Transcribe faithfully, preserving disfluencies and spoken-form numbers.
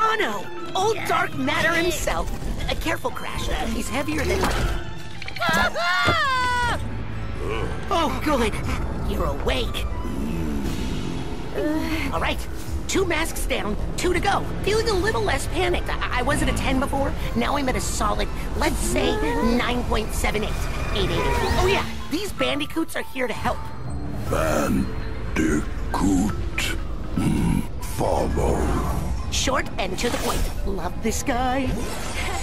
Akano! Old dark matter himself. Uh, careful, Crash. He's heavier than... Oh, good. You're awake. All right. Two masks down, two to go. Feeling a little less panicked. I, I was at a ten before. Now I'm at a solid, let's say, nine point seven eight. eight eighty. Oh, yeah. These bandicoots are here to help. Bandicoot. Mm, follow. Short and to the point. Love this guy.